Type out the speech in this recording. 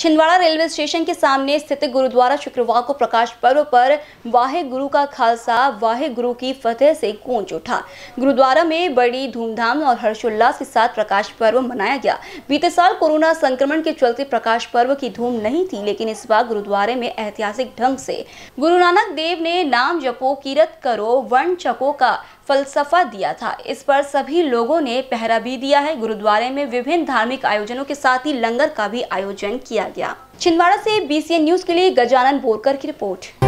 Chhindwara railway station के सामने स्थित गुरुद्वारा शुक्रवार को प्रकाश पर्व पर वाहे गुरु का खालसा वाहे गुरु की फतेह से गूंज उठा। गुरुद्वारा में बड़ी धूमधाम और हर्षोल्लास के साथ प्रकाश पर्व मनाया गया। बीते साल कोरोना संक्रमण के चलते प्रकाश पर्व की धूम नहीं थी, लेकिन इस बार गुरुद्वारे में ऐतिहासिक ढंग से गुरु नानक देव ने नाम जपो कीरत करो वर्ण चको का फलसफा दिया था। इस पर सभी लोगों ने पहरा भी दिया है। गुरुद्वारे में विभिन्न धार्मिक आयोजनों के साथ ही लंगर का भी आयोजन किया गया। छिंदवाड़ा से BCN न्यूज के लिए गजानन बोरकर की रिपोर्ट।